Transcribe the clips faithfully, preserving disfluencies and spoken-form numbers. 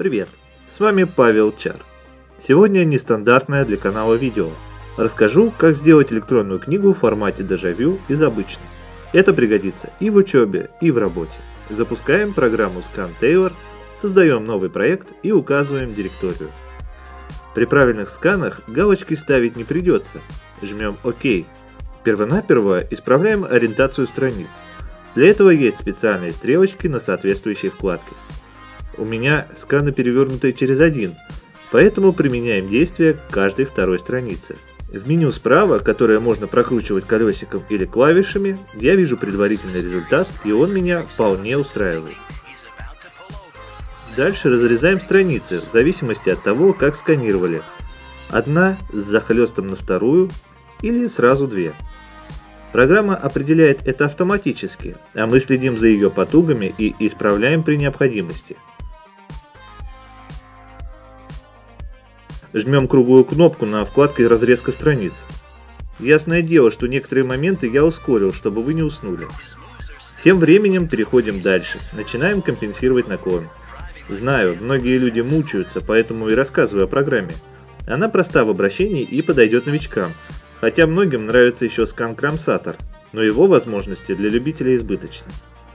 Привет, с вами Павел Чар. Сегодня нестандартное для канала видео. Расскажу, как сделать электронную книгу в формате Дежавю из обычной. Это пригодится и в учебе, и в работе. Запускаем программу ScanTailor, создаем новый проект и указываем директорию. При правильных сканах галочки ставить не придется. Жмем ОК. Первонаперво исправляем ориентацию страниц. Для этого есть специальные стрелочки на соответствующей вкладке. У меня сканы перевернутые через один, поэтому применяем действие к каждой второй странице. В меню справа, которое можно прокручивать колесиком или клавишами, я вижу предварительный результат, и он меня вполне устраивает. Дальше разрезаем страницы в зависимости от того, как сканировали. Одна с захлестом на вторую или сразу две. Программа определяет это автоматически, а мы следим за ее потугами и исправляем при необходимости. Жмем круглую кнопку на вкладке «Разрезка страниц». Ясное дело, что некоторые моменты я ускорил, чтобы вы не уснули. Тем временем переходим дальше, начинаем компенсировать наклон. Знаю, многие люди мучаются, поэтому и рассказываю о программе. Она проста в обращении и подойдет новичкам, хотя многим нравится еще скан-кромсатор, но его возможности для любителей избыточны.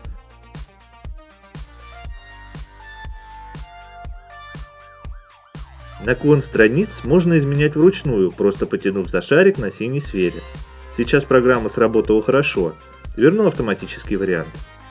Наклон страниц можно изменять вручную, просто потянув за шарик на синей сфере. Сейчас программа сработала хорошо. Верну автоматический вариант.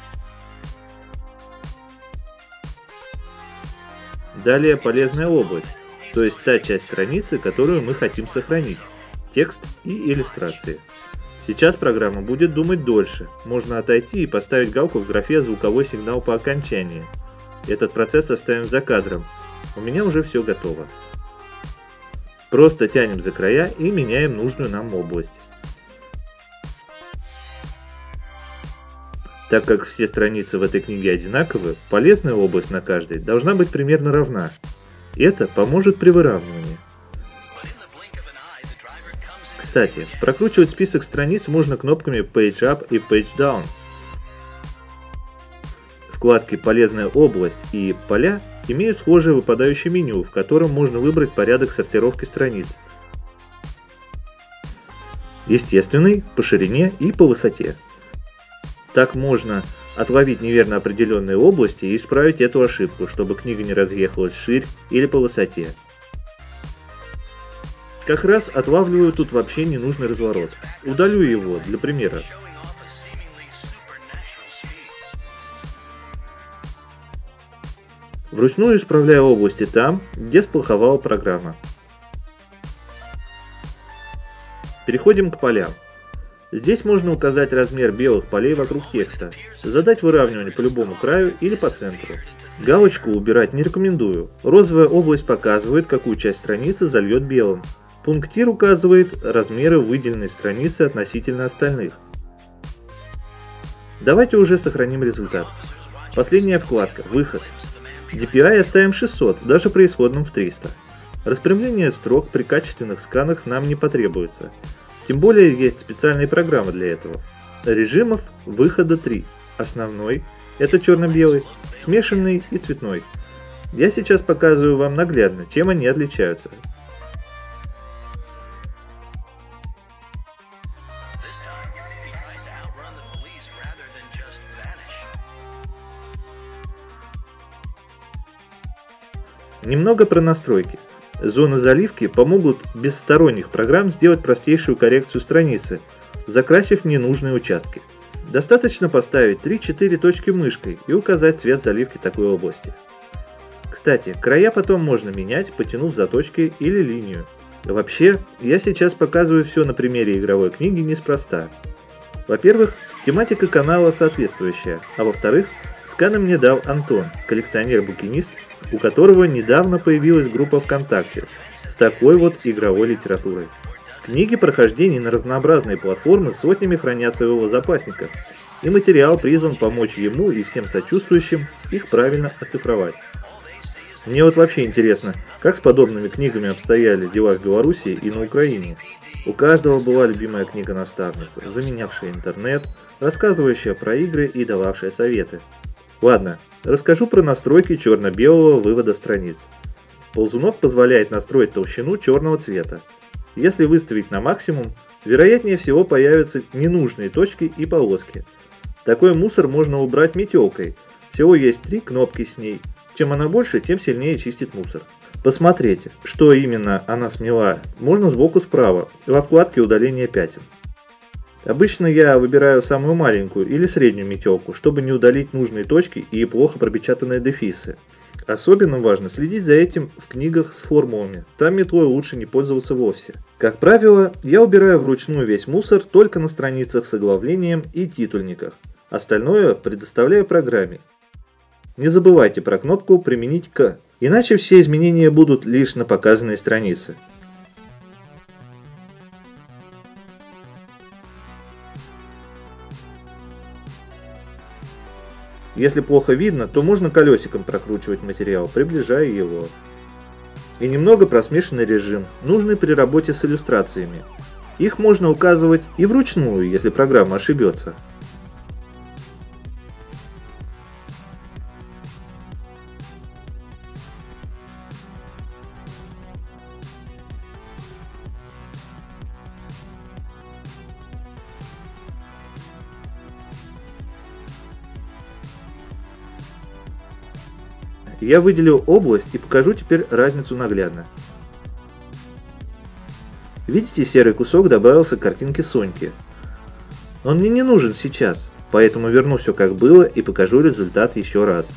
Далее полезная область, то есть та часть страницы, которую мы хотим сохранить. Текст и иллюстрации. Сейчас программа будет думать дольше. Можно отойти и поставить галку в графе «Звуковой сигнал по окончании». Этот процесс оставим за кадром. У меня уже все готово. Просто тянем за края и меняем нужную нам область. Так как все страницы в этой книге одинаковы, полезная область на каждой должна быть примерно равна. Это поможет при выравнивании. Кстати, прокручивать список страниц можно кнопками Page Up и Page Down. Вкладки «Полезная область» и «Поля» имеют схожее выпадающее меню, в котором можно выбрать порядок сортировки страниц. Естественный, по ширине и по высоте. Так можно отловить неверно определенные области и исправить эту ошибку, чтобы книга не разъехалась вширь или по высоте. Как раз отлавливаю тут вообще ненужный разворот. Удалю его для примера. Вручную исправляю области там, где сплоховала программа. Переходим к полям. Здесь можно указать размер белых полей вокруг текста, задать выравнивание по любому краю или по центру. Галочку убирать не рекомендую. Розовая область показывает, какую часть страницы зальет белым. Пунктир указывает размеры выделенной страницы относительно остальных. Давайте уже сохраним результат. Последняя вкладка «Выход». ди пи ай оставим шестьсот, даже при исходном в триста. Распрямление строк при качественных сканах нам не потребуется. Тем более есть специальные программы для этого. Режимов выхода три. Основной – это черно-белый, смешанный и цветной. Я сейчас показываю вам наглядно, чем они отличаются. Немного про настройки. Зоны заливки помогут без сторонних программ сделать простейшую коррекцию страницы, закрасив ненужные участки. Достаточно поставить три-четыре точки мышкой и указать цвет заливки такой области. Кстати, края потом можно менять, потянув за точки или линию. Вообще, я сейчас показываю все на примере игровой книги неспроста. Во-первых, тематика канала соответствующая, а во-вторых, сканы мне дал Антон, коллекционер-букинист, у которого недавно появилась группа ВКонтакте с такой вот игровой литературой. Книги прохождений на разнообразные платформы сотнями хранятся в его запасниках, и материал призван помочь ему и всем сочувствующим их правильно оцифровать. Мне вот вообще интересно, как с подобными книгами обстояли дела в Белоруссии и на Украине. У каждого была любимая книга-наставница, заменявшая интернет, рассказывающая про игры и дававшая советы. Ладно, расскажу про настройки черно-белого вывода страниц. Ползунок позволяет настроить толщину черного цвета. Если выставить на максимум, вероятнее всего появятся ненужные точки и полоски. Такой мусор можно убрать метелкой. Всего есть три кнопки с ней. Чем она больше, тем сильнее чистит мусор. Посмотреть, что именно она смела, можно сбоку справа, во вкладке удаления пятен. Обычно я выбираю самую маленькую или среднюю метелку, чтобы не удалить нужные точки и плохо пропечатанные дефисы. Особенно важно следить за этим в книгах с формулами, там метлой лучше не пользоваться вовсе. Как правило, я убираю вручную весь мусор только на страницах с оглавлением и титульниках. Остальное предоставляю программе. Не забывайте про кнопку «Применить к», иначе все изменения будут лишь на показанной странице. Если плохо видно, то можно колесиком прокручивать материал, приближая его. И немного про смешанный режим, нужный при работе с иллюстрациями. Их можно указывать и вручную, если программа ошибется. Я выделил область и покажу теперь разницу наглядно. Видите, серый кусок добавился к картинке Соньки. Он мне не нужен сейчас, поэтому верну все как было и покажу результат еще раз.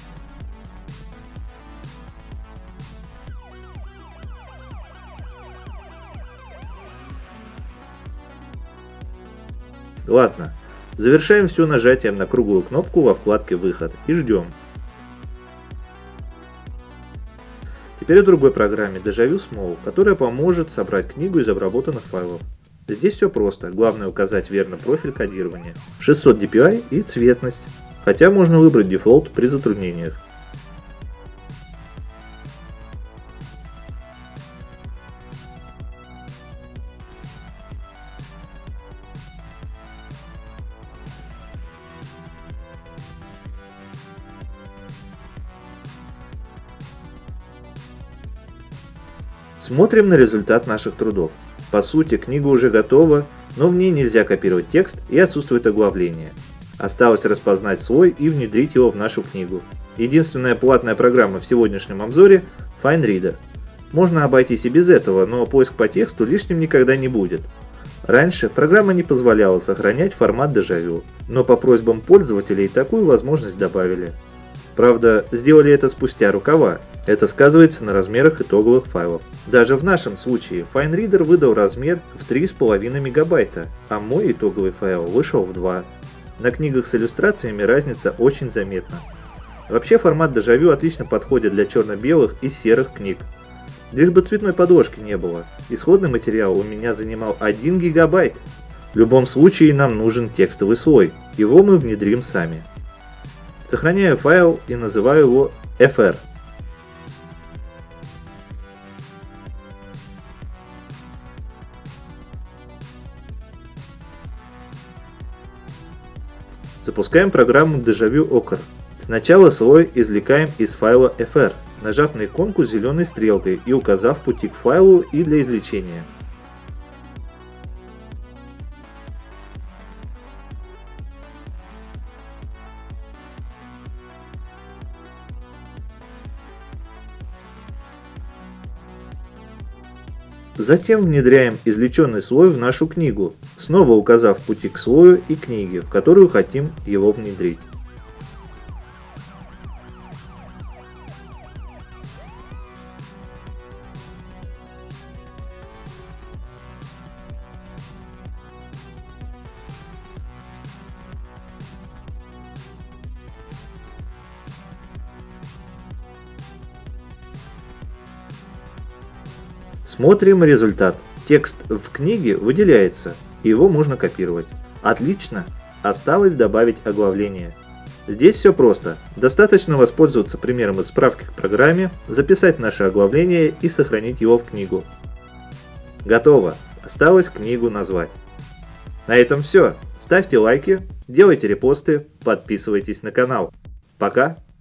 Ладно, завершаем все нажатием на круглую кнопку во вкладке «Выход» и ждем. Теперь о другой программе Deja Vu Small, которая поможет собрать книгу из обработанных файлов. Здесь все просто, главное указать верно профиль кодирования, шестьсот ди пи ай и цветность, хотя можно выбрать дефолт при затруднениях. Смотрим на результат наших трудов. По сути, книга уже готова, но в ней нельзя копировать текст и отсутствует оглавление. Осталось распознать слой и внедрить его в нашу книгу. Единственная платная программа в сегодняшнем обзоре – FineReader. Можно обойтись и без этого, но поиск по тексту лишним никогда не будет. Раньше программа не позволяла сохранять формат Deja Vu, но по просьбам пользователей такую возможность добавили. Правда, сделали это спустя рукава. Это сказывается на размерах итоговых файлов. Даже в нашем случае FineReader выдал размер в три с половиной мегабайта, а мой итоговый файл вышел в два. На книгах с иллюстрациями разница очень заметна. Вообще формат Deja Vu отлично подходит для черно-белых и серых книг. Лишь бы цветной подложки не было. Исходный материал у меня занимал один гигабайт. В любом случае нам нужен текстовый слой. Его мы внедрим сами. Сохраняю файл и называю его эф эр. Запускаем программу Deja Vu Ochre. Сначала слой извлекаем из файла эф эр, нажав на иконку с зеленой стрелкой и указав пути к файлу и для извлечения. Затем внедряем извлеченный слой в нашу книгу, снова указав пути к слою и книге, в которую хотим его внедрить. Смотрим результат. Текст в книге выделяется, и его можно копировать. Отлично! Осталось добавить оглавление. Здесь все просто. Достаточно воспользоваться примером из справки к программе, записать наше оглавление и сохранить его в книгу. Готово! Осталось книгу назвать. На этом все. Ставьте лайки, делайте репосты, подписывайтесь на канал. Пока!